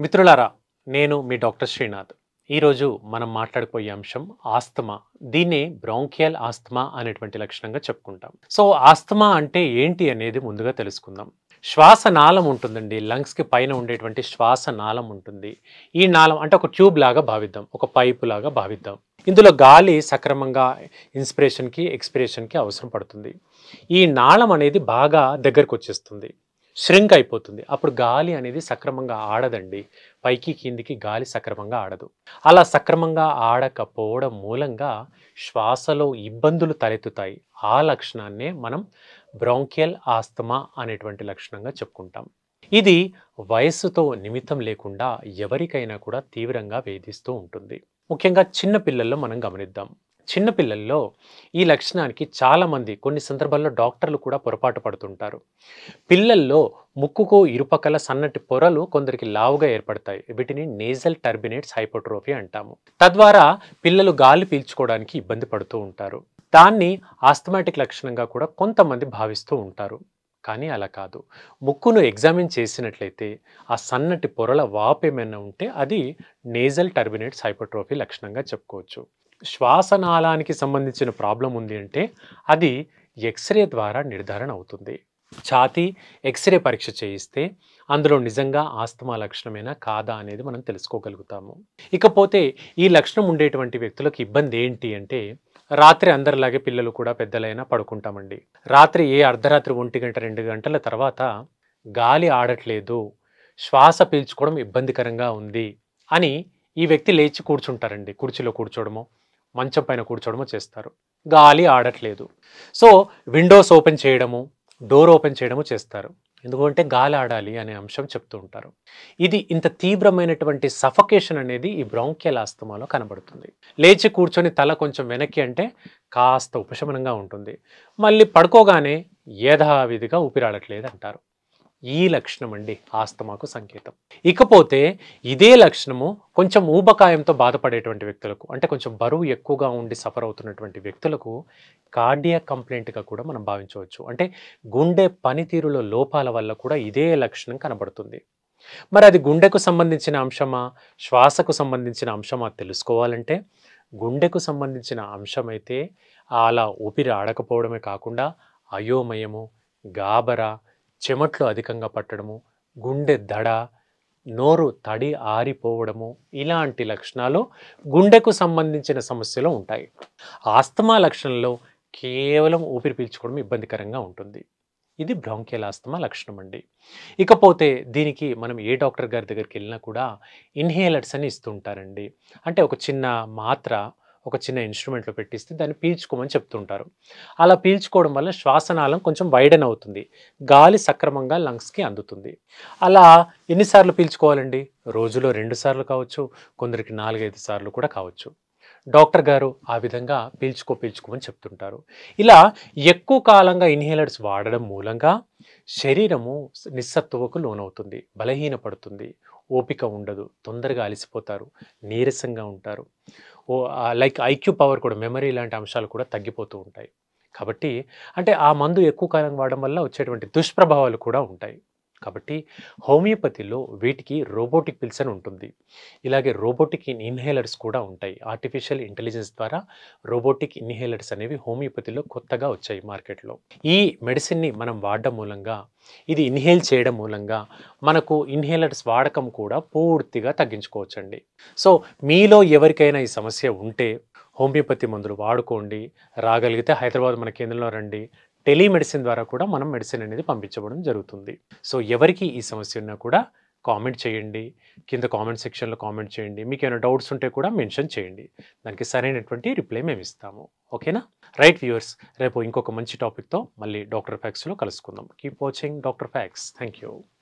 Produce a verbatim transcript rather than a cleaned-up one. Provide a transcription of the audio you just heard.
మిత్రులారా, నేను మీ డాక్టర్ శ్రీనాథ్. ఈరోజు మనం మాట్లాడుకోయే అంశం ఆస్తమా. దీన్ని బ్రాంకియల్ ఆస్తమా అనేటువంటి లక్షణంగా చెప్పుకుంటాం. సో ఆస్తమా అంటే ఏంటి అనేది ముందుగా తెలుసుకుందాం. శ్వాస నాళం ఉంటుందండి. లంగ్స్కి పైన ఉండేటువంటి శ్వాస నాళం ఉంటుంది. ఈ నాళం అంటే ఒక ట్యూబ్ లాగా భావిద్దాం, ఒక పైపు లాగా భావిద్దాం. ఇందులో గాలి సక్రమంగా ఇన్స్పిరేషన్కి ఎక్స్పిరేషన్కి అవసరం పడుతుంది. ఈ నాళం అనేది బాగా దగ్గరకు వచ్చేస్తుంది, ష్రింక్ అయిపోతుంది. అప్పుడు గాలి అనేది సక్రమంగా ఆడదండి. పైకి కిందికి గాలి సక్రమంగా ఆడదు. అలా సక్రమంగా ఆడకపోవడం మూలంగా శ్వాసలో ఇబ్బందులు తలెత్తుతాయి. ఆ లక్షణాన్నే మనం బ్రాంకియల్ ఆస్తమా అనేటువంటి లక్షణంగా చెప్పుకుంటాం. ఇది వయస్సుతో నిమిత్తం లేకుండా ఎవరికైనా కూడా తీవ్రంగా వేధిస్తూ ఉంటుంది. ముఖ్యంగా చిన్న పిల్లల్లో మనం గమనిద్దాం. చిన్న పిల్లల్లో ఈ లక్షణానికి చాలామంది, కొన్ని సందర్భాల్లో డాక్టర్లు కూడా పొరపాటు పడుతుంటారు. పిల్లల్లో ముక్కుకు ఇరుపక్కల సన్నటి పొరలు కొందరికి లావుగా ఏర్పడతాయి. వీటిని నేజల్ టర్బినేట్స్ హైపోట్రోఫీ అంటాము. తద్వారా పిల్లలు గాలి పీల్చుకోవడానికి ఇబ్బంది పడుతూ ఉంటారు. దాన్ని ఆస్థమాటిక్ లక్షణంగా కూడా కొంతమంది భావిస్తూ ఉంటారు. కానీ అలా కాదు. ముక్కును ఎగ్జామిన్ చేసినట్లయితే ఆ సన్నటి పొరల వాపు ఏమైనా ఉంటే అది నేజల్ టర్బినేట్స్ హైపోట్రోఫీ లక్షణంగా చెప్పుకోవచ్చు. శ్వాసనాళానికి సంబంధించిన ప్రాబ్లం ఉంది అంటే అది ఎక్స్రే ద్వారా నిర్ధారణ అవుతుంది. ఛాతీ ఎక్స్రే పరీక్ష చేయిస్తే అందులో నిజంగా ఆస్తమా లక్షణమేనా కాదా అనేది మనం తెలుసుకోగలుగుతాము. ఇకపోతే ఈ లక్షణం ఉండేటువంటి వ్యక్తులకు ఇబ్బంది ఏంటి అంటే, రాత్రి అందరిలాగే పిల్లలు కూడా పెద్దలైనా పడుకుంటామండి. రాత్రి ఏ అర్ధరాత్రి ఒంటి గంట రెండు గంటల తర్వాత గాలి ఆడట్లేదు, శ్వాస పీల్చుకోవడం ఇబ్బందికరంగా ఉంది అని ఈ వ్యక్తి లేచి కూర్చుంటారండి. కుర్చీలో కూర్చోవడమో మంచం పైన కూర్చోవడమో చేస్తారు. గాలి ఆడట్లేదు. సో విండోస్ ఓపెన్ చేయడము, డోర్ ఓపెన్ చేయడము చేస్తారు. ఎందుకంటే గాలి ఆడాలి అనే అంశం చెప్తూ ఉంటారు. ఇది ఇంత తీవ్రమైనటువంటి సఫకేషన్ అనేది ఈ బ్రాంకియల్ ఆస్తమాలో కనబడుతుంది. లేచి కూర్చొని తల కొంచెం వెనక్కి అంటే కాస్త ఉపశమనంగా ఉంటుంది. మళ్ళీ పడుకోగానే యథావిధిగా ఊపిరాడట్లేదు అంటారు. ఈ లక్షణం అండి ఆస్తమాకు సంకేతం. ఇకపోతే ఇదే లక్షణము కొంచెం ఊబకాయంతో బాధపడేటువంటి వ్యక్తులకు, అంటే కొంచెం బరువు ఎక్కువగా ఉండి సఫర్ అవుతున్నటువంటి వ్యక్తులకు కార్డియాక్ కంప్లైంట్గా కూడా మనం భావించవచ్చు. అంటే గుండె పనితీరులో లోపాల వల్ల కూడా ఇదే లక్షణం కనబడుతుంది. మరి అది గుండెకు సంబంధించిన అంశమా, శ్వాసకు సంబంధించిన అంశమా తెలుసుకోవాలంటే, గుండెకు సంబంధించిన అంశమైతే అలా ఊపిరి ఆడకపోవడమే కాకుండా అయోమయము, గాబరా, చెమట్లు అధికంగా పట్టడము, గుండె దడ, నోరు తడి ఆరిపోవడము, ఇలాంటి లక్షణాలు గుండెకు సంబంధించిన సమస్యలు ఉంటాయి. ఆస్తమా లక్షణంలో కేవలం ఊపిరి పీల్చుకోవడం ఇబ్బందికరంగా ఉంటుంది. ఇది బ్రాంకియల్ ఆస్తమా లక్షణం అండి. ఇకపోతే దీనికి మనం ఏ డాక్టర్ గారి దగ్గరికి వెళ్ళినా కూడా ఇన్హేలర్స్ అని ఇస్తుంటారండి. అంటే ఒక చిన్న మాత్ర ఒక చిన్న ఇన్స్ట్రుమెంట్లో పెట్టిస్తే దాన్ని పీల్చుకోమని చెప్తుంటారు. అలా పీల్చుకోవడం వల్ల శ్వాసనాళం కొంచెం వైడన్ అవుతుంది, గాలి సక్రమంగా లంగ్స్కి అందుతుంది. అలా ఎన్నిసార్లు పీల్చుకోవాలండి? రోజులో రెండు సార్లు కావచ్చు, కొందరికి నాలుగైదు సార్లు కూడా కావచ్చు. డాక్టర్ గారు ఆ విధంగా పీల్చుకో పీల్చుకోమని చెప్తుంటారు. ఇలా ఎక్కువ కాలంగా ఇన్హేలర్స్ వాడడం మూలంగా శరీరము నిస్సత్తువకు లోనవుతుంది, బలహీనపడుతుంది, ఓపిక ఉండదు, తొందరగా అలసిపోతారు, నీరసంగా ఉంటారు. ఓ లైక్ ఐక్యూ పవర్ కూడా, మెమరీ లాంటి అంశాలు కూడా తగ్గిపోతూ ఉంటాయి. కాబట్టి అంటే ఆ మందు ఎక్కువ కాలం వాడడం వల్ల వచ్చేటువంటి దుష్ప్రభావాలు కూడా ఉంటాయి. కాబట్టి హోమియోపతిలో వీటికి రోబోటిక్ పిల్స్ అని ఉంటుంది. ఇలాగే రోబోటిక్ ఇన్హేలర్స్ కూడా ఉంటాయి. ఆర్టిఫిషియల్ ఇంటెలిజెన్స్ ద్వారా రోబోటిక్ ఇన్హేలర్స్ అనేవి హోమియోపతిలో కొత్తగా వచ్చాయి మార్కెట్లో. ఈ మెడిసిన్ని మనం వాడడం మూలంగా, ఇది ఇన్హేల్ చేయడం మూలంగా మనకు ఇన్హేలర్స్ వాడకం కూడా పూర్తిగా తగ్గించుకోవచ్చండి. సో మీలో ఎవరికైనా ఈ సమస్య ఉంటే హోమియోపతి మందులు వాడుకోండి. రాగలిగితే హైదరాబాద్ మన కేంద్రంలో రండి. టెలిమెడిసిన్ ద్వారా కూడా మనం మెడిసిన్ అనేది పంపించబడడం జరుగుతుంది. సో ఎవరికి ఈ సమస్య ఉన్నా కూడా కామెంట్ చేయండి, కింద కామెంట్ సెక్షన్లో కామెంట్ చేయండి. మీకు ఏమైనా డౌట్స్ ఉంటే కూడా మెన్షన్ చేయండి. దానికి సరైనటువంటి రిప్లై మేము ఇస్తాము. ఓకేనా? రైట్ వ్యూవర్స్, రేపు ఇంకొక మంచి టాపిక్తో మళ్ళీ డాక్టర్ ఫ్యాక్స్లో కలుసుకుందాం. Keep watching doctor facts. Thank you.